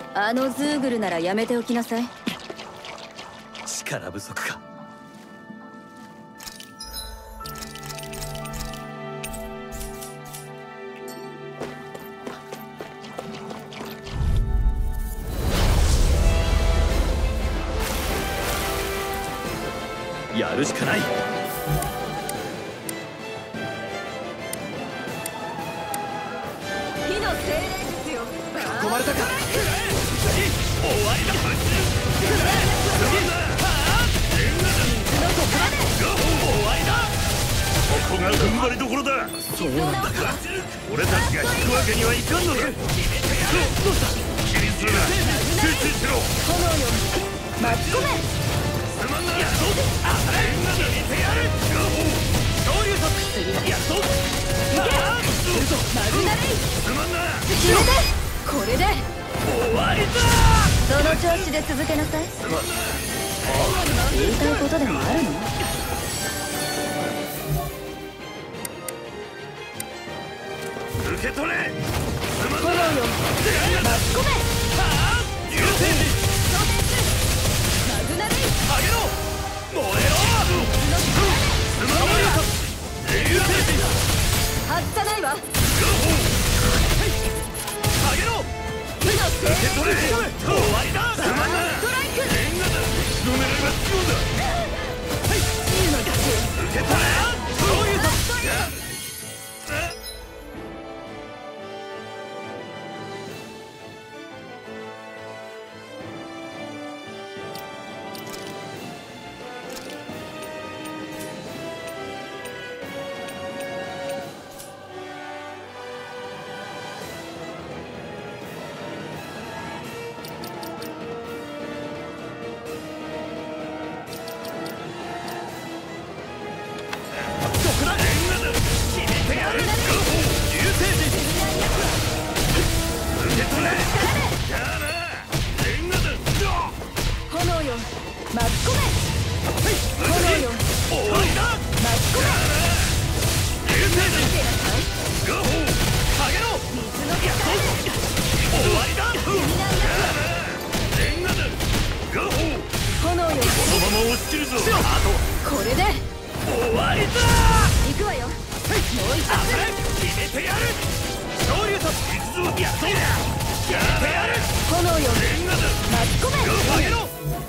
あのズーグルならやめておきなさい。 力不足か。やるしかない。 火の精霊術よ。 囲まれたか。終わりだ。ここが踏ん張りどころだ。そうなんだか。俺たちが引くわけにはいかんのだ。どうした。気にするな。集中しろ。 炎よ巻き込め。 すまんな。やっと当たれ。決めてやる。昇竜突。やっと。いけ。 マグナレイ。 すまんな。 決めて。これで終わりだ。 その調子で続けなさい。言いたいことでもあるの？ 受け取れ。すまんな。 炎よ巻き込め。 流星時。 マグナレイ。 上げろ。燃えろ。すまんな。流星時。 外さないわ。 上げろ。 火の精霊受け取れ。終わりだ。すまんな。 ストライク。 レンガだ。打ちの狙いは必要だ。 チームだ。 受け取れ。そういうと。 これで終わりだ。 行くわよ。もう一発決めてやる。昇竜と行くぞ。やってやる。 炎よレンガだ。 巻き込め。 上げろ。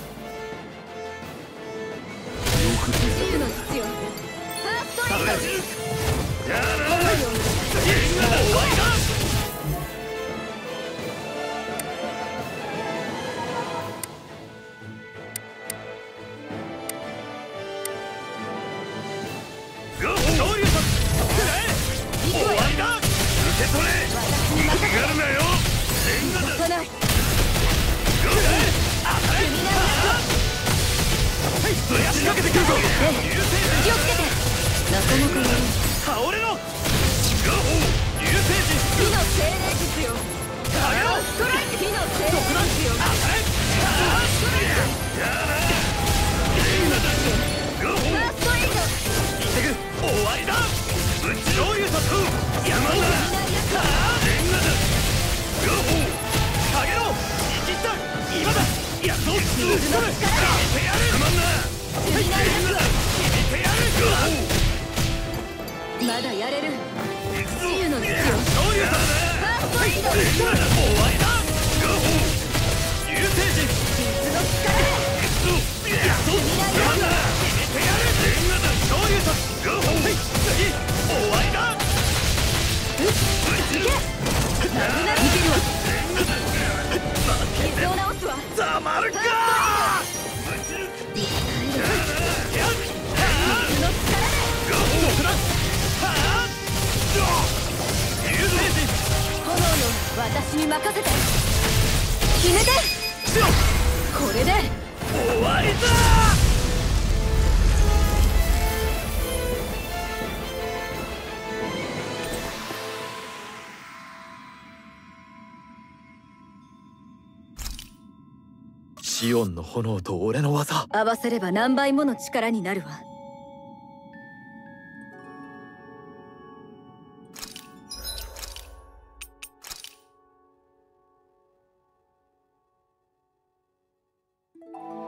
自由の必要。ファーストエイド。 やら炎よレンガだ。終わりだ。受け取れ。逃がるなよ。レンガだ。 来ない。 当たれ。ぶやしかけてくるぞ。 気をつけて。なかなか悪い。 倒れろ。流星時。 火の精霊術よ。 上げろ。 ストライク。火の精霊術よ。 当たれ。やらレンガだ。 ファーストエイド。 終わりだ。ぶちの竜と山だ。レンガだ。上げろ。生きった今だ。やっと。決めてやる。すまんな。レンガだ。決めてやる。 まだやれる。自由の必要。 昇竜とファーストエイド。 レンガだ。終わりだ。流星時。 水の力で。 やっと。すまんな。決めてやる。レンガだ。昇竜と次。終わりだ。 いけ。マグナリいけるわ。傷を直すわ。 ざまるか。 水の力で。炎よ私に任せて。決めて。これで終わりだ。シオンの炎と俺の技、 合わせれば何倍もの力になるわ。 う